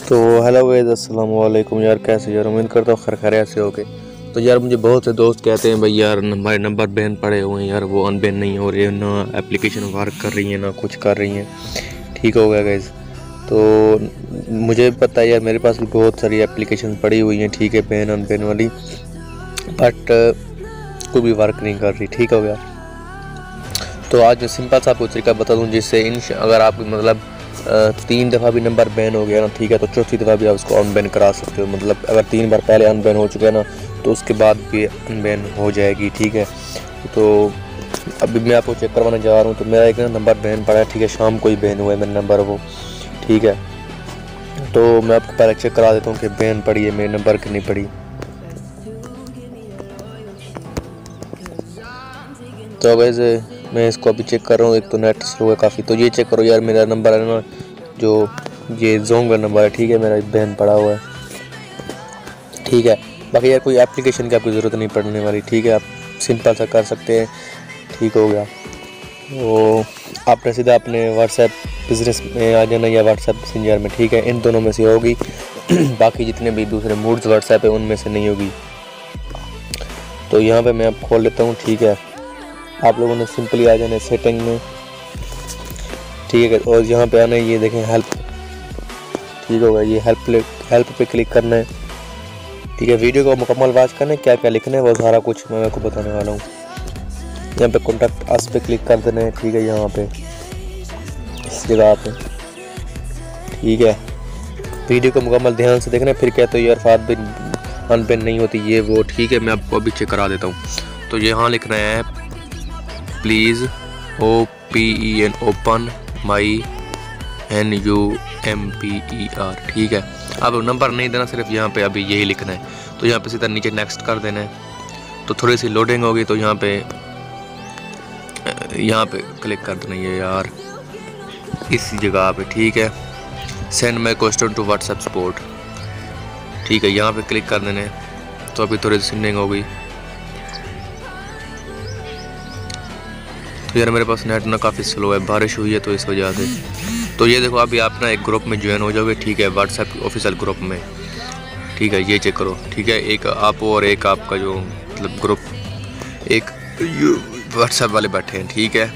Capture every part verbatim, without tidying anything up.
तो hello guys, अस्सलाम वालेकुम यार। कैसे यार, उम्मीद करता हूँ खैर खैरियत से होगे। तो यार मुझे बहुत से दोस्त कहते हैं भाई यार हमारे नंबर बैन पड़े हुए हैं यार, वो अनबैन नहीं हो रही है, ना एप्लीकेशन वर्क कर रही है ना कुछ कर रही है। ठीक हो गया गाइस। तो मुझे पता है यार, मेरे पास भी बहुत सारी एप्लीकेशन पड़ी हुई हैं, ठीक है, बैन अनबैन वाली, बट कोई भी वर्क नहीं कर रही। ठीक हो गया। तो आज मैं सिंपल सा आपको तरीका बता दूं जिससे इन अगर आप मतलब तीन दफ़ा भी नंबर बैन हो गया ना, ठीक है, तो चौथी दफ़ा भी आप उसको अनबैन करा सकते हो। मतलब अगर तीन बार पहले अनबैन हो चुका है ना, तो उसके बाद भी अनबैन हो जाएगी। ठीक है। तो अभी मैं आपको चेक करवाने जा रहा हूँ। तो मेरा एक ना नंबर बैन पड़ा है, ठीक है, शाम को ही बैन हुआ है मेरा नंबर वो। ठीक है। तो मैं आपको पहले चेक करा देता हूँ कि बैन पड़ी है मेरे नंबर की नहीं पड़ी। तो वैसे मैं इसको अभी चेक कर रहा हूँ। एक तो नेट स्लो है काफ़ी। तो ये चेक करो यार, मेरा नंबर है ना जो ये जोंग का नंबर है, ठीक है, मेरा बैन पड़ा हुआ है। ठीक है। बाकी यार कोई एप्लीकेशन की आपको ज़रूरत नहीं पड़ने वाली, ठीक है, आप सिंपल सा कर सकते हैं। ठीक हो गया। तो आपने सीधा अपने व्हाट्सएप बिजनेस में आ जाना या व्हाट्सएप मैसेंजर में, ठीक है, इन दोनों में से होगी। बाकी जितने भी दूसरे मूड्स व्हाट्सएप है उनमें से नहीं होगी। तो यहाँ पे मैं अब खोल लेता हूँ। ठीक है। आप लोगों ने सिंपली आ जाना सेटिंग में, ठीक है, और यहाँ पे आना है, ये देखें हेल्प। ठीक होगा। ये हेल्प हेल्प पे क्लिक करना है। ठीक है। वीडियो को मुकम्मल वॉच करना है, क्या क्या लिखना है वो सारा कुछ मैं आपको बताने वाला हूँ। यहाँ पे कॉन्टैक्ट अस पे क्लिक कर देना है। ठीक है। यहाँ पे इस जगह पे, ठीक है, वीडियो को मुकम्मल ध्यान से देखना है। फिर कहते हो यार फाद भी अनबैन नहीं होती ये वो। ठीक है, मैं आपको अभी चेक करा देता हूँ। तो यहाँ लिखना है please O P E N open my N U M P E R. ठीक है। अब नंबर नहीं देना, सिर्फ यहाँ पे अभी यही लिखना है। तो यहाँ पे सीधा नीचे नेक्स्ट कर देना है। तो थोड़ी सी लोडिंग होगी, तो यहाँ पे यहाँ पे क्लिक कर देना ये यार इस जगह पे। ठीक है। Send my question to WhatsApp support. ठीक है, यहाँ पे क्लिक कर देना है। तो अभी थोड़ी सी सेंडिंग हो गई। तो यार मेरे पास नेट ना काफ़ी स्लो है, बारिश हुई है तो इस वजह से। तो ये देखो अभी आप ना एक ग्रुप में ज्वाइन हो जाओगे, ठीक है, व्हाट्सएप ऑफिशियल ग्रुप में। ठीक है, ये चेक करो। ठीक है, एक आप और एक आपका जो मतलब ग्रुप, एक व्हाट्सएप वाले बैठे हैं। ठीक है।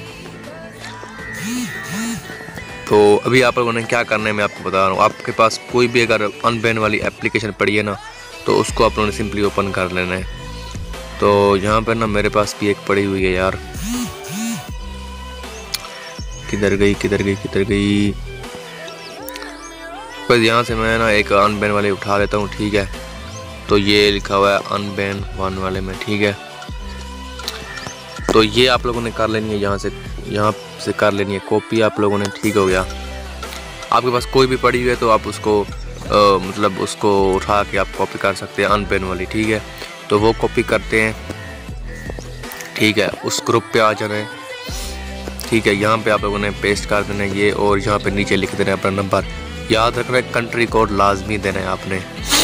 तो अभी आप लोगों ने क्या करना है मैं आपको बता रहा हूँ। आपके पास कोई भी अगर अनबैन वाली एप्लीकेशन पड़ी है ना, तो उसको आप लोगों ने सिंपली ओपन कर लेना है। तो यहाँ पर ना मेरे पास भी एक पड़ी हुई है यार, किधर गई किधर गई किधर गई बस यहाँ से मैं ना एक अनबैन वाले उठा लेता हूँ। ठीक है। तो ये लिखा हुआ है अनबैन वन वाले में। ठीक है। तो ये आप लोगों ने कर लेनी है, यहाँ से यहाँ से कर लेनी है कॉपी आप लोगों ने। ठीक हो गया। आपके पास कोई भी पड़ी हुई है तो आप उसको आ, मतलब उसको उठा के आप कॉपी कर सकते हैं अनबैन वाली। ठीक है। तो वो कॉपी करते हैं। ठीक है। उस ग्रुप पे आ जाना है। ठीक है। यहाँ पे आप लोगों ने पेस्ट कर देना है ये, और यहाँ पे नीचे लिख देना है अपना नंबर। याद रखना है कंट्री कोड लाजमी देना है आपने।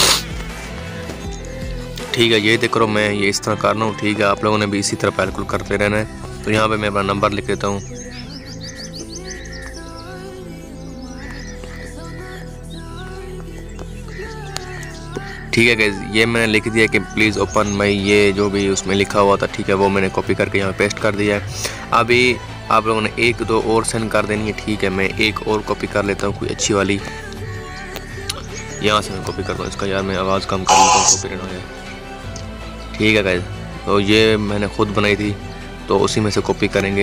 ठीक है। ये देखो मैं ये इस तरह कर रहा हूँ। ठीक है। आप लोगों ने भी इसी तरह बिल्कुल करते रहना है। तो यहाँ पे मैं अपना नंबर लिख देता हूँ। ठीक है गाइस, ये मैंने लिख दिया कि प्लीज़ ओपन माई, ये जो भी उसमें लिखा हुआ था, ठीक है, वो मैंने कॉपी करके यहाँ पेस्ट कर दिया है। अभी आप लोगों ने एक दो और सेंड कर देनी है। ठीक है। मैं एक और कॉपी कर लेता हूँ, कोई अच्छी वाली, यहाँ से मैं कॉपी करता हूँ इसका। यार मैं आवाज़ कम कर लेता हूँ, कॉपी हो जाए। ठीक है गाइस। तो ये मैंने खुद बनाई थी, तो उसी में से कॉपी करेंगे।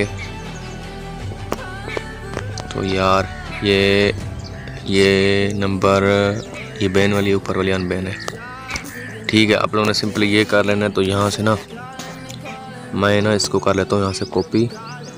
तो यार ये ये नंबर, ये बैन वाली ऊपर वाली अनबैन है। ठीक है। आप लोगों ने सिंपली ये कर लेना है। तो यहाँ से ना मैं ना इसको कर लेता हूँ यहाँ से कॉपी।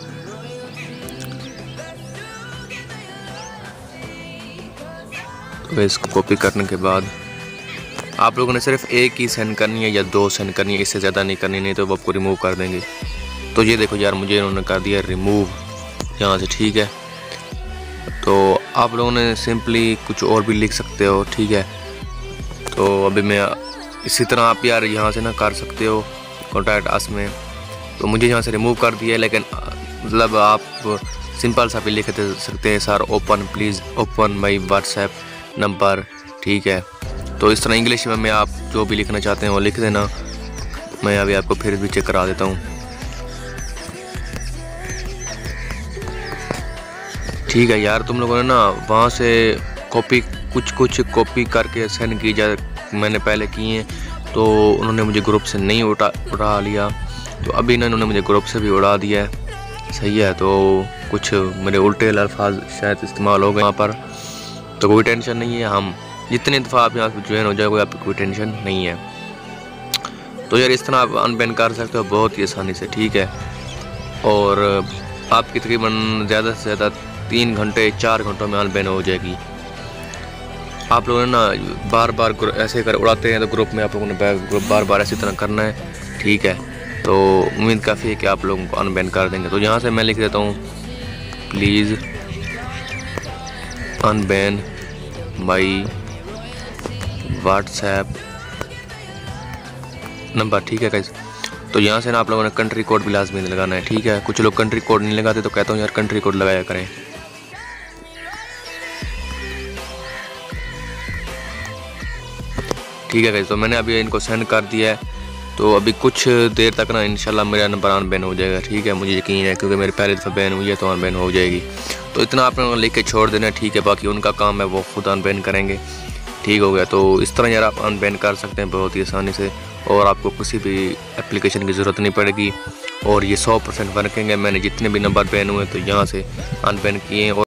तो इसको कॉपी करने के बाद आप लोगों ने सिर्फ एक ही सेंड करनी है या दो सेंड करनी है, इससे ज़्यादा नहीं करनी, नहीं तो वो आपको रिमूव कर देंगे। तो ये देखो यार मुझे इन्होंने कर दिया रिमूव यहाँ से। ठीक है। तो आप लोगों ने सिंपली कुछ और भी लिख सकते हो। ठीक है। तो अभी मैं इसी तरह आप यार यहाँ से ना कर सकते हो कॉन्टैक्ट अस में। तो मुझे यहाँ से रिमूव कर दिया है, लेकिन मतलब आप सिंपल सा भी लिख सकते हैं sir, open please open my WhatsApp number ठीक है। तो इस तरह इंग्लिश में आप जो भी लिखना चाहते हैं वो लिख देना। मैं अभी आपको फिर भी चेक करा देता हूँ। ठीक है यार, तुम लोगों ने ना वहाँ से कॉपी कुछ कुछ कॉपी करके सेंड की जा, मैंने पहले की हैं, तो उन्होंने मुझे ग्रुप से नहीं उठा उड़ा लिया, तो अभी ना इन्होंने मुझे ग्रुप से भी उड़ा दिया है। सही है, तो कुछ मेरे उल्टे अल्फाज शायद इस्तेमाल हो गए वहाँ पर, तो कोई टेंशन नहीं है। हम जितने दफ़ा आप यहाँ पर ज्वाइन हो जाओगे आपको कोई टेंशन नहीं है। तो यार इस तरह आप अनबैन कर सकते हो बहुत ही आसानी से, ठीक है। और आपकी तकरीबन ज़्यादा से ज़्यादा तीन घंटे चार घंटों में अनबैन हो जाएगी। आप लोगों ने ना बार बार ऐसे कर उड़ाते हैं तो ग्रुप में आप लोगों ने बार बार ऐसी तरह करना है, ठीक है। तो उम्मीद काफ़ी है कि आप लोगों को अनबैन कर देंगे। तो यहाँ से मैं लिख देता हूँ, please unban my WhatsApp number, ठीक है गाइस। तो यहाँ से ना आप लोगों ने कंट्री कोड भी लाजमी लगाना है, ठीक है। कुछ लोग कंट्री कोड नहीं लगाते, तो कहता हूँ यार कंट्री कोड लगाया करें। ठीक है गाइस, तो मैंने अभी इनको सेंड कर दिया है, तो अभी कुछ देर तक ना इंशाल्लाह मेरा नंबर अनबैन हो जाएगा, ठीक है। मुझे यकीन है क्योंकि मेरी पहले दफ़ा बैन हुई है, तो अनबैन हो जाएगी। तो इतना आप लोगों ने लिख के छोड़ देना, ठीक है। बाकी उनका काम है, वो खुद अनबैन करेंगे, ठीक हो गया। तो इस तरह यार आप अनबैन कर सकते हैं बहुत ही आसानी से, और आपको किसी भी एप्लीकेशन की ज़रूरत नहीं पड़ेगी। और ये सौ परसेंट वर्किंग है। मैंने जितने भी नंबर बैन हुए तो यहाँ से अनबैन किए हैं। और